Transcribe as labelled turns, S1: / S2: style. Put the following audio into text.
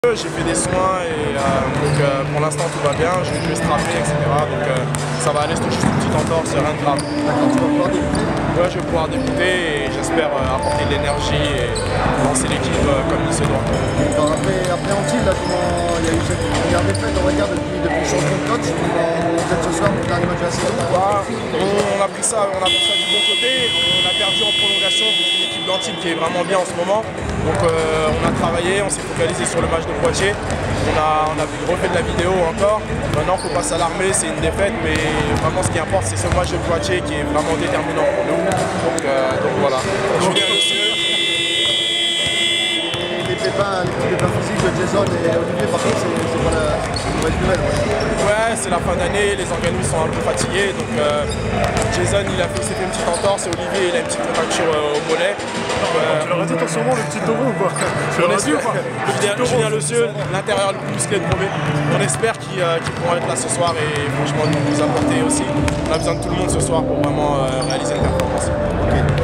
S1: J'ai fait des soins et pour l'instant tout va bien, je vais strapper, etc. Donc ça va aller, c'est juste une petite entorse, rien de grave.
S2: D'accord, tu vas pouvoir débuter?
S1: Ouais, je vais pouvoir débuter et j'espère apporter de l'énergie et lancer l'équipe comme il se doit.
S2: Après Antibes, là, il y a eu cette première défaite, on va dire, depuis le changement de coach. Vous êtes ce soir pour le dernier match de la saison?
S1: On a pris ça du bon côté. On a perdu en prolongation contre une équipe d'Antibes qui est vraiment bien en ce moment. Donc on a travaillé, on s'est focalisé sur le match de Poitiers. On a refait de la vidéo encore. Maintenant, il faut pas s'alarmer, c'est une défaite, mais vraiment ce qui importe, c'est ce match de Poitiers qui est vraiment déterminant pour nous. Donc voilà. Julien Lecieux.
S2: Les pépins physiques de Jason et Olivier, par contre, c'est pas la mauvaise nouvelle.
S1: Ouais, c'est la fin d'année, les organismes sont un peu fatigués. Donc Jason, s'est fait une petite entorse et Olivier, il a une petite contracture au mollet.
S3: Tu leur as dit en ce moment le petit taureau ou quoi?
S1: On espère. Julien Lecieux, l'intérieur le plus musclé de Promet. On espère qu'ils pourront être là ce soir et franchement nous apporter aussi. On a besoin de tout le monde ce soir pour vraiment réaliser une performance.
S2: Okay.